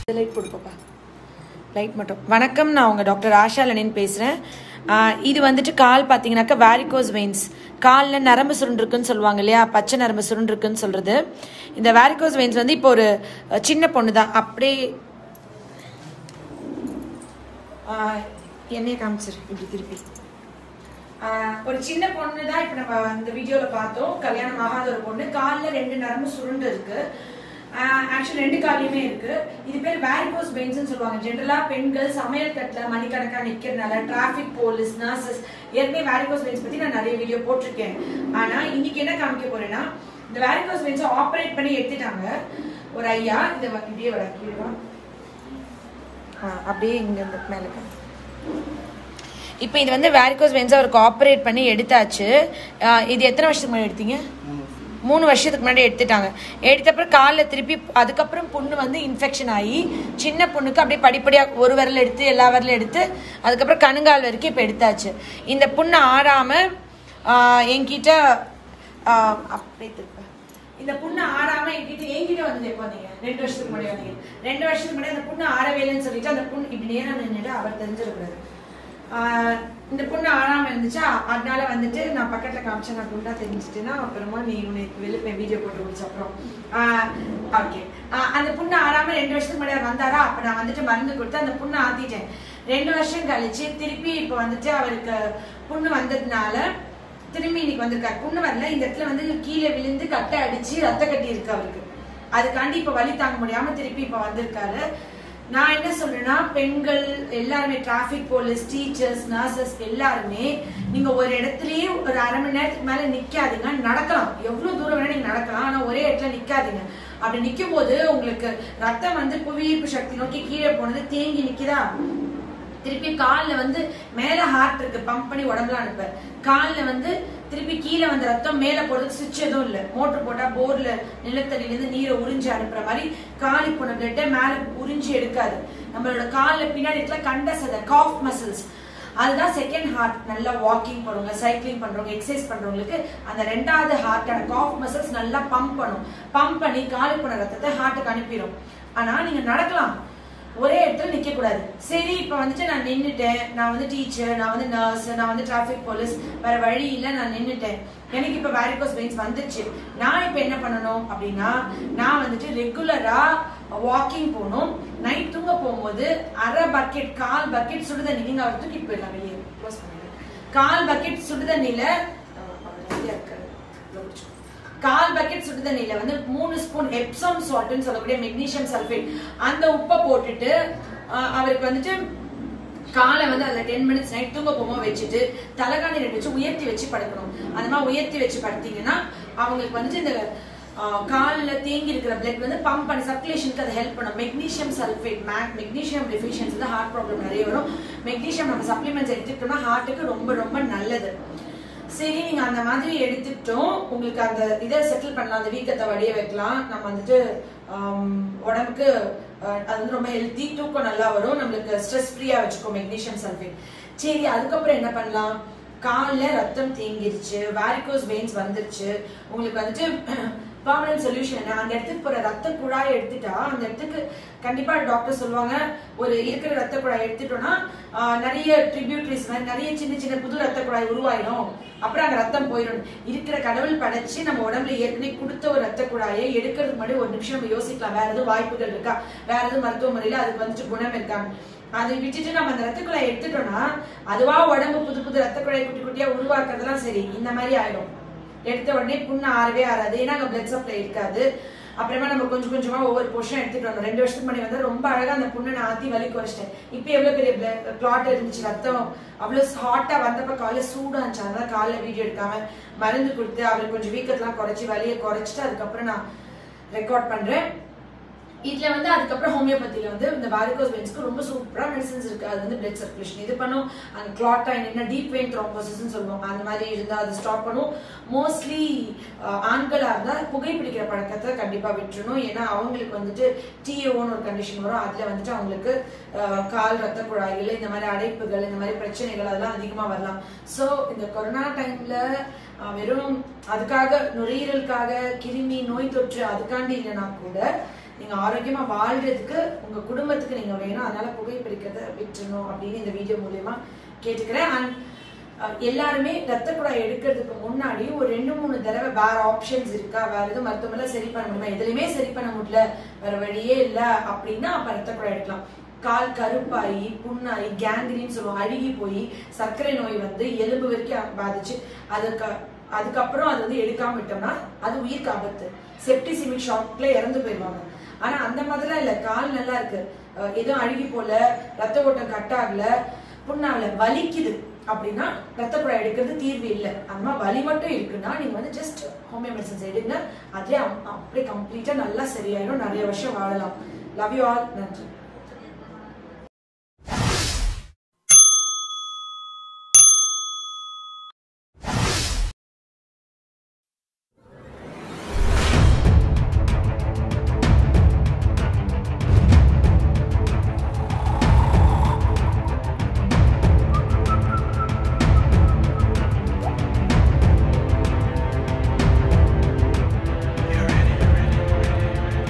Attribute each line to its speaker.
Speaker 1: Light கொடுப்பா light மட்டும். வணக்கம், நான் உங்கள் டாக்டர் ஆஷா லெனின் பேசுகிறேன். இது வந்துட்டு கால் பார்த்தீங்கன்னாக்கா வேரிகோஸ் வெயின்ஸ், காலில் நரம்பு சுருண்டுருக்குன்னு சொல்லுவாங்க இல்லையா, பச்சை நரம்பு சுருண்டுருக்குன்னு சொல்கிறது. இந்த வேரிகோஸ் வெயின்ஸ் வந்து இப்போ ஒரு சின்ன பொண்ணு தான், அப்படியே என்னைய காமிச்சிரு இப்படி திருப்பி. ஒரு சின்ன பொண்ணு தான் இப்போ நம்ம இந்த வீடியோவில் பார்த்தோம். கல்யாணம் ஆகாத ஒரு பொண்ணு, காலில் 2 நரம்பு சுருண்டு இருக்கு. ஆக்சுவலி 2 காலையுமே இருக்கு. இது பேர் வேரிகோஸ் வெயின்ஸ்னு சொல்லுவாங்க. ஜென்ரலா பெண்கள் சமையல் கட்டில் மணிக்கணக்காக நிற்கிறதுனால, டிராஃபிக் போலீஸ், நர்சஸ், ஏற்கனவே வேரிகோஸ் வெயின்ஸ் பற்றி நான் நிறைய வீடியோ போட்டிருக்கேன். ஆனால் இன்னைக்கு என்ன காமிக்க போறேன்னா, இந்த வேரிகோஸ் வெயின்ஸை ஆப்ரேட் பண்ணி எடுத்துட்டாங்க ஒரு ஐயா. இதை இப்படியே வர கீழே அப்படியே இங்கே மேலே. இப்போ இது வந்து வேரிகோஸ் வெயின்ஸை அவருக்கு ஆப்ரேட் பண்ணி எடுத்தாச்சு. இது எத்தனை வருஷத்துக்கு முன்னாடி எடுத்தீங்க? 3 வருஷத்துக்கு முன்னாடி எடுத்துட்டாங்க. எடுத்தப்பறம் காலில் திருப்பி அதுக்கப்புறம் புண்ணு வந்து இன்ஃபெக்ஷன் ஆகி, சின்ன பொண்ணுக்கு அப்படியே படிப்படியாக ஒரு விரல் எடுத்து எல்லா விரலும் எடுத்து அதுக்கப்புறம் கணுங்கால் வரைக்கும் இப்போ எடுத்தாச்சு. இந்த புண்ணு ஆறாமல் என்கிட்ட அப்படியே திருப்ப, இந்த புண்ணு ஆறாமல் என்கிட்ட வந்து எப்போ வந்தீங்க? 2 வருஷத்துக்கு முன்னாடி வந்தீங்க. 2 வருஷத்துக்கு முன்னாடி அந்த புண்ணு ஆறவேலன்னு சொல்லிட்டு அந்த புண்ணு இப்படி நேரம் நின்றுட்டு அவர் தெரிஞ்சிருக்கிறாரு. இந்த பொண்ணு ஆறாம இருந்துச்சா, அதனால வந்துட்டு நான் பக்கத்துல காமிச்சேன். நான் குண்டா தெரிஞ்சுட்டேன்னா அப்புறமா நீ உனக்கு வெளியே வீடியோ போட்டு முடிச்ச அப்புறம் ஓகே. அந்த புண்ணு ஆறாம 2 வருஷத்துக்கு முன்னாடி வந்தாரா, அப்ப நான் வந்துட்டு மருந்து கொடுத்து அந்த புண்ணை ஆத்திட்டேன். 2 வருஷம் கழிச்சு திருப்பி இப்ப வந்துட்டு அவருக்கு புண்ணு வந்ததுனால திரும்பி இன்னைக்கு வந்திருக்காரு. புண்ணு வரல, இந்த இடத்துல வந்து கீழே விழுந்து கட்டை அடிச்சு ரத்த கட்டி இருக்கு அவருக்கு. அதுக்காண்டி இப்ப வலி தாங்க முடியாம திருப்பி இப்ப வந்திருக்காரு. நான் என்ன சொல்றேன்னா, பெண்கள் எல்லாருமே, டிராபிக் போலீஸ், டீச்சர்ஸ், நர்சஸ் எல்லாருமே நீங்க ஒரு இடத்துலயே ஒரு அரை மணி நேரத்துக்கு மேல நிக்காதீங்க. நடக்கலாம், எவ்வளவு தூரம் வேணா நீங்க நடக்கலாம், ஆனா ஒரே இடத்துல நிக்காதீங்க. அப்படி நிக்கும் போது உங்களுக்கு ரத்தம் வந்து புவியீர்ப்பு சக்தி நோக்கி கீழே போனது தேங்கி நிக்குதா, திருப்பி காலில் வந்து மேல ஹார்ட் இருக்கு, பம்ப் பண்ணி உடம்புல அனுப்ப, காலில் வந்து திருப்பி கீழே வந்த ரத்தம் மேல போறதுக்கு சுவிட்ச் எதுவும் இல்லை. மோட்டர் போட்டா போர்ல நிலத்தடியிலிருந்து நீரை உறிஞ்சி அனுப்புற மாதிரி காலி போன பிளட்டை மேல உறிஞ்சி எடுக்காது. நம்மளோட காலில் பின்னாடி இருக்கிற கண்டசதை, காஃப் மசில்ஸ், அதுதான் செகண்ட் ஹார்ட். நல்லா வாக்கிங் பண்ணுவாங்க, சைக்கிளிங் பண்றவங்க, எக்ஸசைஸ் பண்றவங்களுக்கு அந்த 2வது ஹார்ட்டான காஃப் மசில்ஸ் நல்லா பம்ப் பண்ணும். பம்ப் பண்ணி காலி போன ரத்தத்தை ஹார்ட்டுக்கு அனுப்பிடும். ஆனா நீங்க நடக்கலாம், ஒரே இடத்துல நிக்க கூடாது. சரி, இப்ப வந்துட்டு நான் நின்னுட்டேன், நான் வந்து டீச்சர், நான் வந்து நர்ஸ், நான் வந்து டிராபிக் போலீஸ், வேற வழி இல்லை, நான் நின்னுட்டேன், எனக்கு இப்ப வேரிகோஸ் வெயின்ஸ் வந்துச்சு. நான் இப்ப என்ன பண்ணணும் அப்படின்னா, நான் வந்துட்டு ரெகுலரா வாக்கிங் போகணும். நைட் தூங்க போகும்போது அரை பக்கெட், 1/4 பக்கெட் சுடுதண்ணி, நீங்க அவர் தூக்கிட்டு போயிடலாம் வெளியே, க்ளோஸ் பண்ணிடுங்க. 1/4 பக்கெட் சுடுதண்ணில 1/4 பக்கெட் சுடுதண்ணில வந்து 3 ஸ்பூன் எப்சம் சால்ட்னு சொல்லக்கூடிய மெக்னீசியம் சல்பேட், அந்த உப்பை போட்டுட்டு அவருக்கு வந்துட்டு காலை வந்து அதுல 10 மினிட்ஸ் நைட் தூங்க போகும்போது வச்சுட்டு தலைகாணி 2 வச்சு உயர்த்தி வச்சு படுக்கணும். அந்த மாதிரி உயர்த்தி வச்சு படுத்தீங்கன்னா அவங்களுக்கு வந்துட்டு இந்த காலில் தேங்கி இருக்கிற பிளட் வந்து பம்ப் பண்ணி சர்க்குலேஷனுக்கு அதை ஹெல்ப் பண்ணும். மெக்னீசியம் சல்பேட், மெக்னீசியம் டெஃபிஷியன்சி தான் ஹார்ட் ப்ராப்ளம் நிறைய வரும். மெக்னீசியம் நம்ம சப்ளிமெண்ட்ஸ் எடுத்துக்கிட்டோம்னா ஹார்ட்டுக்கு ரொம்ப ரொம்ப நல்லது. சரி, நீங்க அந்த மாதிரி எடுத்துட்டோம், உங்களுக்கு அந்த இதை செட்டில் பண்ணலாம், அந்த வீக்கத்தை வடிய வைக்கலாம். நம்ம வந்துட்டு உடம்புக்கு அது வந்து ரொம்ப ஹெல்த்தி, தூக்கம் நல்லா வரும், நம்மளுக்கு ஸ்ட்ரெஸ் ஃப்ரீயா வச்சுக்கோ மெக்னீசியம் சல்பேட். சரி, அதுக்கப்புறம் என்ன பண்ணலாம்? காலில் ரத்தம் தேங்கிருச்சு, வேரிகோஸ் வெயின்ஸ் வந்துருச்சு, உங்களுக்கு வந்துட்டு பர்மனன்ட் சொல்யூஷன் என்ன? அந்த இடத்துக்கு போற ரத்த குழாயை எடுத்துட்டா அந்த இடத்துக்கு கண்டிப்பா டாக்டர் சொல்லுவாங்க, ஒரு இருக்கிற ரத்த குழாய் எடுத்துட்டோம்னா நிறைய ட்ரிபியூட்ரிஸ் மாதிரி நிறைய சின்ன சின்ன புது ரத்த குழாய் உருவாயிடும், அப்புறம் அங்க ரத்தம் போயிடும். இருக்கிற கடவுள் படைச்சு நம்ம உடம்புல ஏற்கனவே கொடுத்த ஒரு ரத்த குழாயை எடுக்கிறதுக்கு முன்னாடி ஒரு நிமிஷம் நம்ம யோசிக்கலாம், வேற எதுவும் வாய்ப்புகள் இருக்கா, வேற எதுவும் மருத்துவ முறையில அதுக்கு வந்துட்டு குணம் இருக்காங்க. அதை விட்டுட்டு நம்ம அந்த ரத்த குழாயை எடுத்துட்டோம்னா அதுவா உடம்பு புது புது ரத்த குழாய் குட்டி குட்டியா உருவாக்குறதுலாம் சரி இந்த மாதிரி ஆயிடும். எடுத்த உடனே புண்ணு ஆறவே ஆறாது, ஏன்னா அங்கே பிளட் சப்ளை இருக்காது. அப்புறமா நம்ம கொஞ்சம் கொஞ்சமா ஒவ்வொரு போர்ஷன் எடுத்துட்டு வந்தோம். 2 வருஷத்துக்கு முன்னாடி வந்து ரொம்ப அழகா அந்த புண்ணை நான் ஆத்தி வலி குறைச்சிட்டேன். இப்போ எவ்வளவு பெரிய கிளாட் இருந்துச்சு, ரத்தம் அவ்வளவு ஹாட்டா வந்தப்ப காலைல சூடா இருந்துச்சு. அதனால காலைல வீடியோ எடுக்காம மருந்து கொடுத்து அவருக்கு கொஞ்சம் வீக்கத்தெல்லாம் குறைச்சி வலியை குறைச்சிட்டு அதுக்கப்புறம் நான் ரெக்கார்ட் பண்றேன். இதுல வந்து அதுக்கப்புறம் ஹோமியோபதியில வந்து இந்த வேரிகோஸ் வெயின்ஸ்க்கு ரொம்ப சூப்பரா மெடிசன்ஸ் இருக்கு. அது வந்து பிளட் சர்க்குலேஷன் இது பண்ணும், அந்த கிளாட் என்ன டீப் வெயின் த்ரோம்போசிஸ்ன்னு சொல்லுவோம், அந்த மாதிரி இருந்தா அதை ஸ்டாப் பண்ணும். மோஸ்ட்லி ஆண்களா இருந்தா புகைப்பிடிக்கிற பழக்கத்தை கண்டிப்பா விட்டுறணும், ஏன்னா அவங்களுக்கு வந்துட்டு டிஓன்னு ஒரு கண்டிஷன் வரும். அதுல வந்துட்டு அவங்களுக்கு கால் ரத்த குழாய்கள் இந்த மாதிரி அடைப்புகள் இந்த மாதிரி பிரச்சனைகள் அதெல்லாம் அதிகமா வரலாம். ஸோ இந்த கொரோனா டைம்ல வெறும் அதுக்காக நுரையீரலுக்காக கிருமி நோய் தொற்று அதுக்காண்டி இல்லைனா கூட நீங்க ஆரோக்கியமா வாழ்றதுக்கு உங்க குடும்பத்துக்கு நீங்க வேணும். அதனால புகைப்பிடிக்கிறத விட்டுறணும் அப்படின்னு இந்த வீடியோ மூலியமா கேட்டுக்கிறேன். அண்ட் எல்லாருமே ரத்த குழாய் எடுக்கிறதுக்கு முன்னாடி ஒரு 2-3 தடவை வேற ஆப்ஷன்ஸ் இருக்கா, வேற எதுவும் மருத்துவமனை சரி பண்ண முடியுமா, எதுலையுமே சரி பண்ண முடியல, வேற வழியே இல்லை அப்படின்னா அப்ப ரத்த குழாய் எடுக்கலாம். கால் கருப்பாயி புண்ணாயி கேங்க்ரீன் சொல்லுவோம், அழுகி போய் சர்க்கரை நோய் வந்து எலும்பு வரைக்கும் பாதிச்சு அதுக்கப்புறம் அது வந்து எடுக்காம விட்டோம்னா அது உயிருக்கு ஆபத்து. செப்டிசிமிக் ஷாக்ல இறந்து போயிடுவாங்க. ஆனா அந்த மாதிரிலாம் இல்ல, கால் நல்லா இருக்கு, எதுவும் அழுகி போல, ரத்த ஓட்டம் கட் ஆகல, புண்ணாகல, வலிக்குது அப்படின்னா ரத்த குழாய் எடுக்கிறது தீர்வு இல்லை. அந்த மாதிரி வலி மட்டும் இருக்குன்னா நீங்க வந்து ஜஸ்ட் ஹோமியோ மெடிசன்ஸ் எடுங்க, அதுலேயே அப்படியே கம்ப்ளீட்டா நல்லா சரியாயிடும், நிறைய வருஷம் வாழலாம். Love you all. நன்றி.